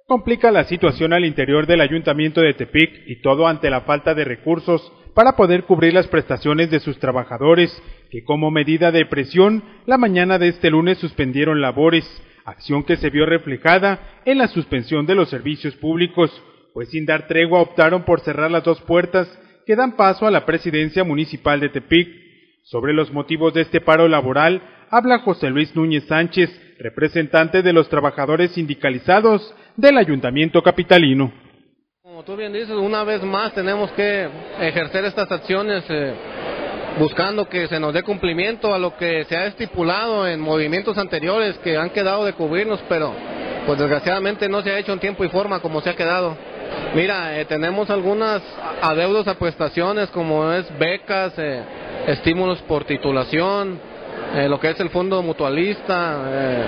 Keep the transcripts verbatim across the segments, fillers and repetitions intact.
Complica la situación al interior del Ayuntamiento de Tepic y todo ante la falta de recursos para poder cubrir las prestaciones de sus trabajadores, que como medida de presión, la mañana de este lunes suspendieron labores, acción que se vio reflejada en la suspensión de los servicios públicos, pues sin dar tregua optaron por cerrar las dos puertas que dan paso a la presidencia municipal de Tepic. Sobre los motivos de este paro laboral, habla José Luis Núñez Sánchez, representante de los trabajadores sindicalizados del Ayuntamiento capitalino. Como tú bien dices, una vez más tenemos que ejercer estas acciones eh, buscando que se nos dé cumplimiento a lo que se ha estipulado en movimientos anteriores que han quedado de cubrirnos, pero pues desgraciadamente no se ha hecho en tiempo y forma como se ha quedado. Mira, eh, tenemos algunas adeudos a prestaciones como es becas, eh, estímulos por titulación, eh, lo que es el fondo mutualista, eh,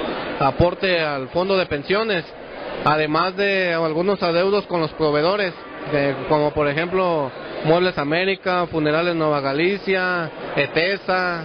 aporte al fondo de pensiones, además de algunos adeudos con los proveedores, de, como por ejemplo Muebles América, Funerales Nueva Galicia, ETESA.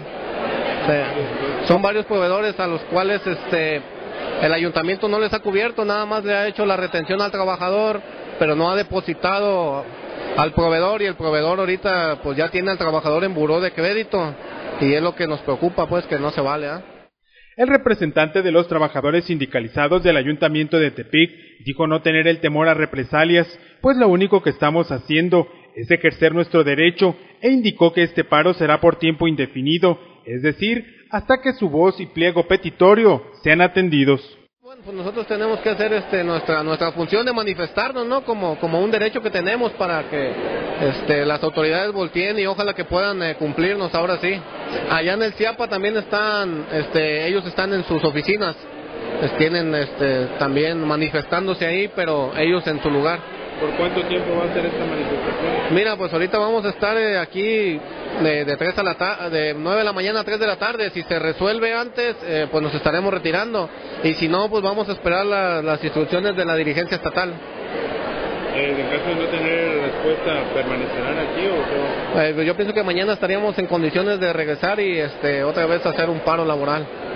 Eh, son varios proveedores a los cuales este el ayuntamiento no les ha cubierto, nada más le ha hecho la retención al trabajador, pero no ha depositado al proveedor, y el proveedor ahorita pues ya tiene al trabajador en buró de crédito, y es lo que nos preocupa, pues, que no se vale, ¿eh? El representante de los trabajadores sindicalizados del Ayuntamiento de Tepic dijo no tener el temor a represalias, pues lo único que estamos haciendo es ejercer nuestro derecho, e indicó que este paro será por tiempo indefinido, es decir, hasta que su voz y pliego petitorio sean atendidos. Bueno, pues nosotros tenemos que hacer este nuestra nuestra función de manifestarnos, ¿no? Como como un derecho que tenemos para que este las autoridades volteen y ojalá que puedan eh, cumplirnos ahora sí. Allá en el CIAPA también están este ellos están en sus oficinas. Pues tienen este también manifestándose ahí, pero ellos en su lugar. ¿Por cuánto tiempo va a ser esta manifestación? Mira, pues ahorita vamos a estar eh, aquí de, de tres a la ta de nueve de la mañana a tres de la tarde. Si se resuelve antes, eh, pues nos estaremos retirando, y si no, pues vamos a esperar la, las instrucciones de la dirigencia estatal. Eh, ¿En caso de no tener respuesta, permanecerán aquí o qué? Eh, yo pienso que mañana estaríamos en condiciones de regresar y este otra vez hacer un paro laboral.